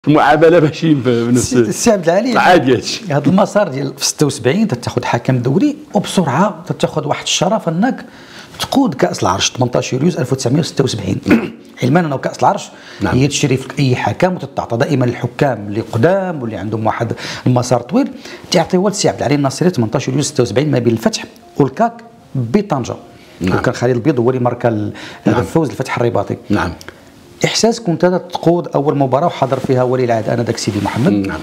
المعامله ماشي بنفس السي عبد العالي عادي هادشي. هذا المسار ديال في 76 تاخذ حكم دولي وبسرعه تاخذ واحد الشرف انك تقود كاس العرش 18 يوليو 1976 علما انه كاس العرش نعم. هي تشريف اي حكم وتتعطى دائما الحكام اللي قدام واللي عندهم واحد المسار طويل تعطيوها للسي عبد العالي الناصري 18 يوليو 76 ما بين الفتح والكاك بطنجه. نعم. وكان خليل البيض هو اللي ماركا الفوز الفتح الرباطي. نعم. احساس كنت هذا تقود اول مباراه وحضر فيها ولي العهد انذاك سيدي محمد. نعم.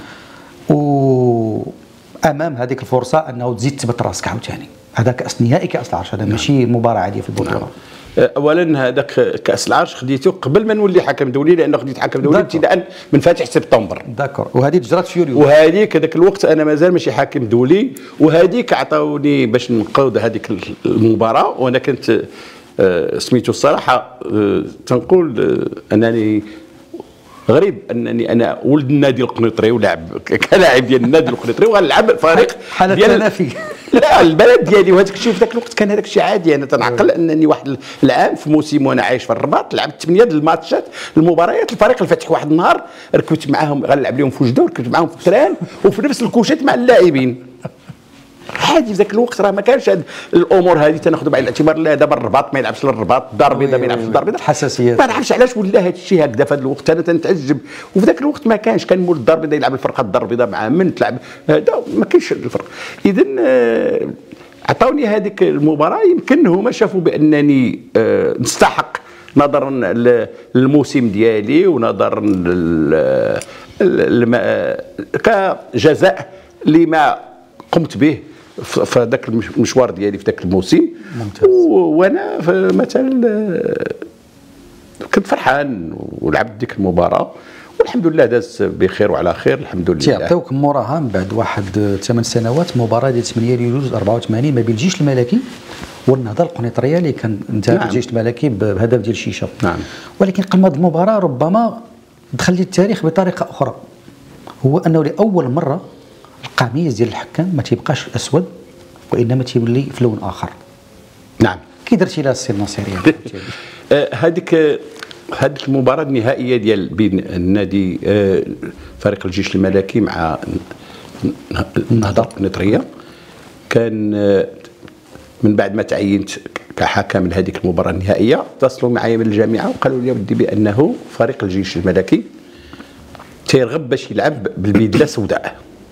وامام هذيك الفرصه انه تزيد تثبت راسك عاوتاني. هذا كاس نهائي كاس العرش، هذا ماشي مباراه عاديه في البطوله. نعم. اولا هذاك كاس العرش خديته قبل ما نولي حكم دولي، لانه خديت حكم دولي ابتداء من فاتح سبتمبر. داكور. وهذه جرات في يوليو. وهذيك هذاك الوقت انا مازال ماشي حاكم دولي، وهذيك عطاوني باش نقود هذيك المباراه، وانا كنت سميتو الصراحه تنقول انني غريب انني انا ولد النادي القنيطري ولاعب كلاعب ديال النادي القنيطري وغنلعب فريق حاله تنافي. لا البلد ديالي، وهذاك الشيء في ذاك الوقت كان هذاك الشيء عادي. انا تنعقل انني واحد العام في موسم وانا عايش في الرباط لعبت 8 الماتشات المباريات الفريق الفتح. واحد النهار ركبت معاهم غنلعب لهم في وجده، وركبت معاهم في التران وفي نفس الكوشات مع اللاعبين. عادي في ذاك الوقت راه ما كانش هاد الامور هذه تناخذ بعين الاعتبار. لا دابا الرباط ما يلعبش للرباط، الدار البيضاء ما يلعبش للدار البيضاء، حساسيات. ما نعرفش علاش ولا هذا الشيء هكذا في هذا الوقت. انا تنتعجب. وفي ذاك الوقت ما كانش، كان مول الدار البيضاء يلعب الفرقه الدار البيضاء مع من تلعب هذا، ما كاينش الفرق. اذا عطاوني هذيك المباراه، يمكن هما شافوا بانني نستحق نظرا للموسم ديالي ونظرا كجزاء لما قمت به في ذاك المشوار ديالي في ذاك الموسم. ممتاز. وانا مثلا كنت فرحان ولعبت ديك المباراه، والحمد لله دازت بخير وعلى خير الحمد لله. تعطيوك موراها من بعد واحد 8 سنوات مباراه ديال 8 يوليو 84 ما بين الجيش الملكي والنهضه القنيطريه اللي كان انتهى. نعم. الجيش الملكي بهدف ديال الشيشه. نعم. ولكن قبل هذه المباراه ربما دخل لي التاريخ بطريقه اخرى، هو انه لاول مره القميص ديال الحكام ما تيبقاش اسود وانما تيولي في لون اخر. نعم. كي درتي لها السي الناصري؟ هذيك المباراه النهائيه ديال بين النادي فريق الجيش الملكي مع النهضه القنيطريه، كان من بعد ما تعينت كحكم لهذيك المباراه النهائيه اتصلوا معايا من الجامعه وقالوا لي ودي بانه فريق الجيش الملكي تيرغب باش يلعب بالبدله السوداء،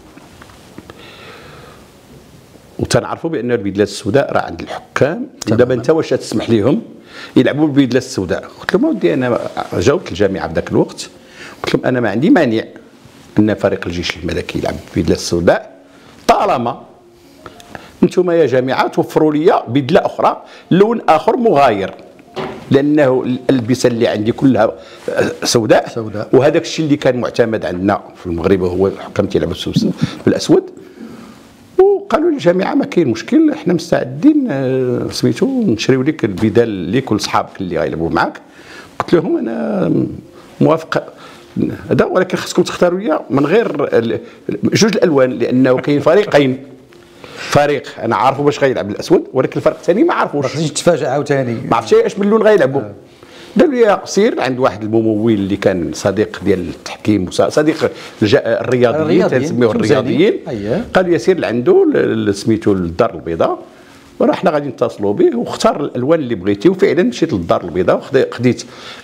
وتنعرفوا بان البدله السوداء راه عند الحكام. دابا انت واش تسمح لهم يلعبوا بالبدله السوداء؟ قلت لهم اودي انا جاوبت الجامعه بذاك الوقت قلت لهم انا ما عندي مانع ان فريق الجيش الملكي يلعب بالبدله السوداء طالما انتم يا جامعه توفروا لي بدله اخرى لون اخر مغاير، لانه الالبسه اللي عندي كلها سوداء. وهذاك الشيء اللي كان معتمد عندنا في المغرب هو الحكام تيلعبوا بالاسود. وقالوا للجامعه ما كاين مشكل، احنا مستعدين سميتو نشريو لك البدال ليك ولصحابك اللي غيلعبوا معاك. قلت لهم انا موافق هذا، ولكن خاصكم تختاروا لي من غير جوج الالوان، لانه كاين فريقين، فريق انا عارفه باش غيلعب بالاسود ولكن الفريق الثاني ما عارفوش. ما خصنيش تتفاجئ عاوتاني، ما عرفتش اش من لون غيلعبوا. قالوا لي سير عند واحد الممول اللي كان صديق ديال التحكيم وصديق الرياضيين تنسميوه الرياضيين. قالوا لي سير لعنده سميتو للدار البيضاء وراه حنا غادي نتصلوا به واختار الالوان اللي بغيتي. وفعلا مشيت للدار البيضاء وخديت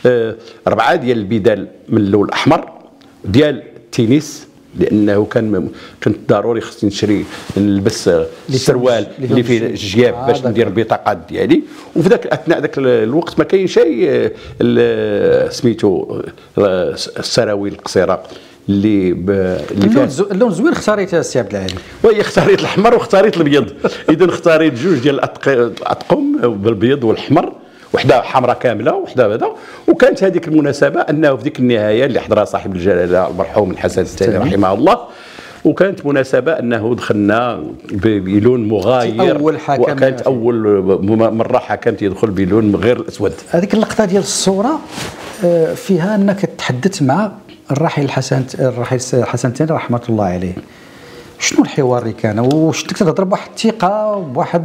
4 ديال البدال من اللون الاحمر ديال التنس، لانه كنت ضروري خصني نشري نلبس السروال اللي فيه الجياب باش ندير البطاقات ديالي. وفي ذاك اثناء ذاك الوقت ما كاين شيء سميتو السراويل القصيره اللي فيها اللون زوين. اختاريتها السي عبد العالي؟ وي اختاريت الاحمر واختاريت الابيض. اذا اختاريت جوج ديال الاطقم بالابيض والاحمر، وحده حمراء كامله وحده هذا. وكانت هذيك المناسبه انه في ديك النهايه اللي حضرها صاحب الجلاله المرحوم الحسن الثاني رحمه الله، وكانت مناسبه انه دخلنا بلون مغاير. اول حكم، وكانت اول مره حكم يدخل بلون غير الاسود. هذيك اللقطه ديال الصوره فيها انك تحدثت مع الراحل الحسن الثاني رحمه الله عليه. شنو الحوار اللي كان؟ واش كنت تهضر بواحد الثقه وبواحد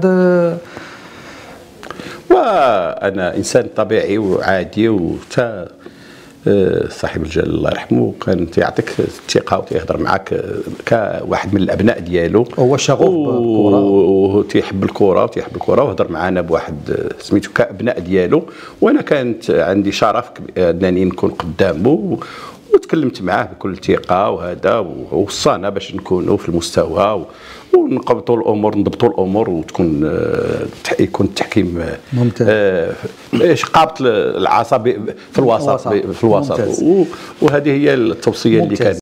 وانا انسان طبيعي وعادي صاحب الجلال الله يرحمه كان تيعطيك الثقه وتيهضر معاك كواحد من الابناء ديالو، هو شغوف بالكره وتيحب الكره وهضر معنا بواحد سميتو كابناء ديالو. وانا كانت عندي شرف انني نكون قدامه وتكلمت معاه بكل ثقه، وهذا ووصانا باش نكونوا في المستوى ونقبطوا الامور نضبطوا الامور وتكون يكون التحكيم ممتاز. ايش قابط العصا في الوسط ممتاز. وهذه هي التوصيه اللي كانت.